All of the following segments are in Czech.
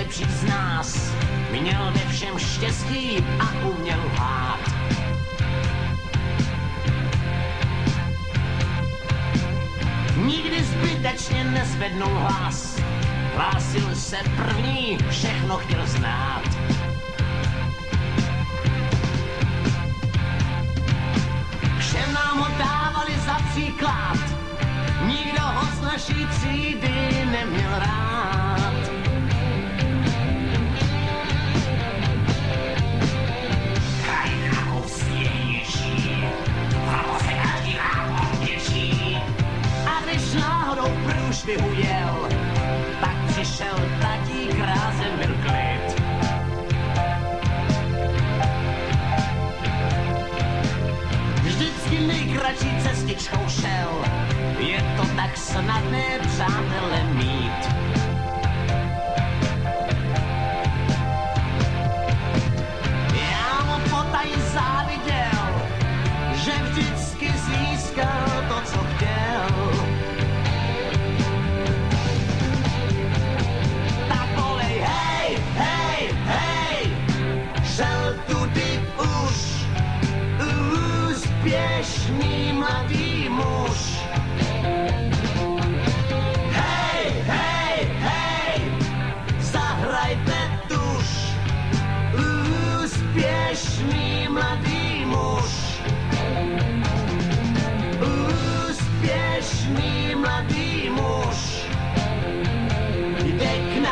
nejlepší z nás, měl ve všem štěstí a uměl lhát. Nikdy zbytečně nezvednul hlas, hlásil se první, všechno chtěl znát. Všem nám ho dávali za příklad, nikdo ho z naší třídy neměl rád. Krajina usmějnější, proto se každý rád oběčí. A když náhodou průšvihu jel, tak přišel tatík, rázem byl klid. Vždycky nejkratší cestičkou šel, je to tak snadné přátele mít. Já mu potají záviděl, že vždycky získal to, co chtěl. Tak volej, hej, hej, hej, šel tudy už úspěšný mladý muž. Hej, hej, hej, zahrajte tuž, úspěšný mladý muž. Úspěšný mladý muž jde k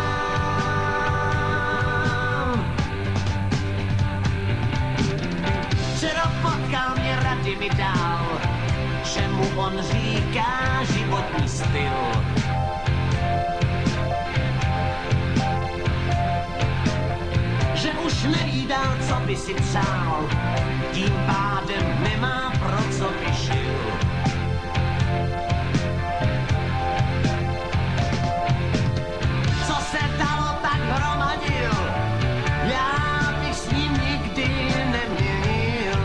nám. Včera potkal mě, rady mi dal, čemu on říká životní styl. Že už nevídal, co by si přál, tím pádem nemá pro co by žil. Co se dalo, tak hromadil, já bych s ním nikdy neměnil.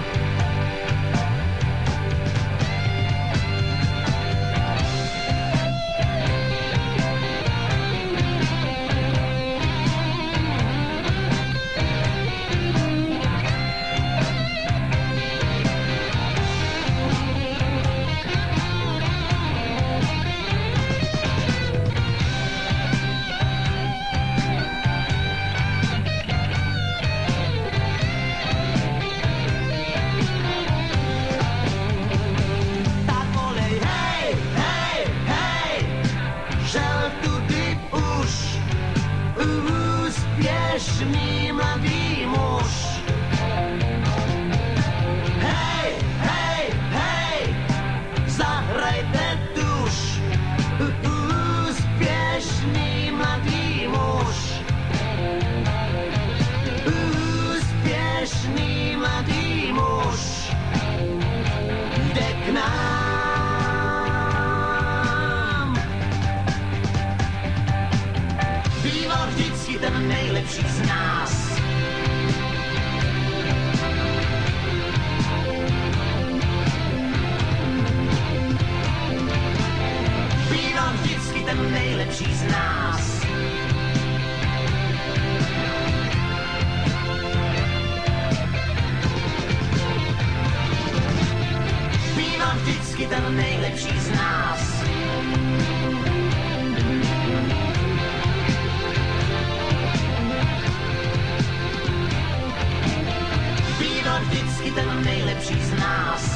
Úspěšný mladý muž. Hej, hej, hej, zahrajte tuž. Úspěšný mladý muž. Úspěšný mladý muž jde k nám. Býval vždycky ten nejlepší z nás. Býval vždycky ten nejlepší z nás. Býval vždycky ten nejlepší z nás. Býval vždycky ten nejlepší z nás.